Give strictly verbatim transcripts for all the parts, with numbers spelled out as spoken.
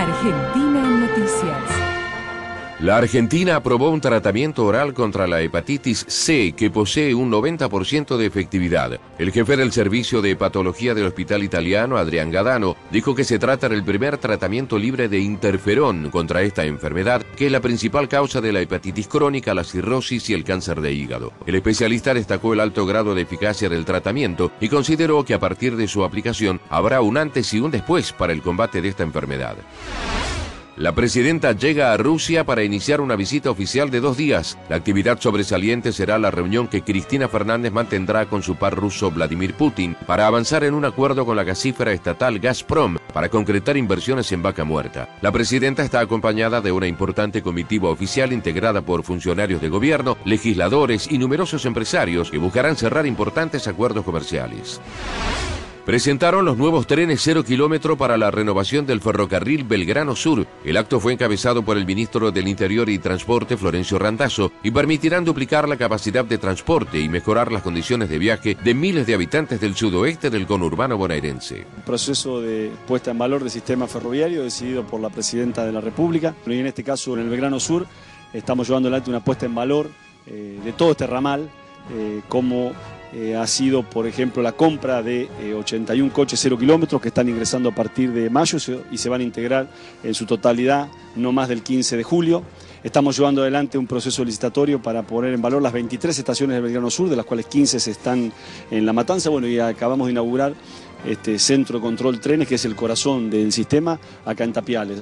Argentina en Noticias. La Argentina aprobó un tratamiento oral contra la hepatitis C que posee un noventa por ciento de efectividad. El jefe del servicio de hepatología del hospital italiano, Adrián Gadano, dijo que se trata del primer tratamiento libre de interferón contra esta enfermedad, que es la principal causa de la hepatitis crónica, la cirrosis y el cáncer de hígado. El especialista destacó el alto grado de eficacia del tratamiento y consideró que a partir de su aplicación habrá un antes y un después para el combate de esta enfermedad. La presidenta llega a Rusia para iniciar una visita oficial de dos días. La actividad sobresaliente será la reunión que Cristina Fernández mantendrá con su par ruso Vladimir Putin para avanzar en un acuerdo con la gasífera estatal Gazprom para concretar inversiones en Vaca Muerta. La presidenta está acompañada de una importante comitiva oficial integrada por funcionarios de gobierno, legisladores y numerosos empresarios que buscarán cerrar importantes acuerdos comerciales. Presentaron los nuevos trenes cero kilómetro para la renovación del ferrocarril Belgrano Sur. El acto fue encabezado por el ministro del Interior y Transporte, Florencio Randazzo, y permitirán duplicar la capacidad de transporte y mejorar las condiciones de viaje de miles de habitantes del sudoeste del conurbano bonaerense. Un proceso de puesta en valor del sistema ferroviario decidido por la Presidenta de la República. Y en este caso, en el Belgrano Sur, estamos llevando adelante una puesta en valor eh, de todo este ramal, eh, como Eh, ha sido, por ejemplo, la compra de eh, ochenta y un coches cero kilómetros que están ingresando a partir de mayo y se van a integrar en su totalidad no más del quince de julio. Estamos llevando adelante un proceso licitatorio para poner en valor las veintitrés estaciones del Belgrano Sur, de las cuales quince se están en La Matanza. Bueno, y acabamos de inaugurar este centro de control trenes, que es el corazón del sistema, acá en Tapiales.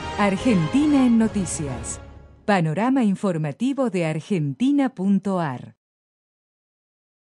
Argentina en Noticias. Panorama informativo de argentina punto ar.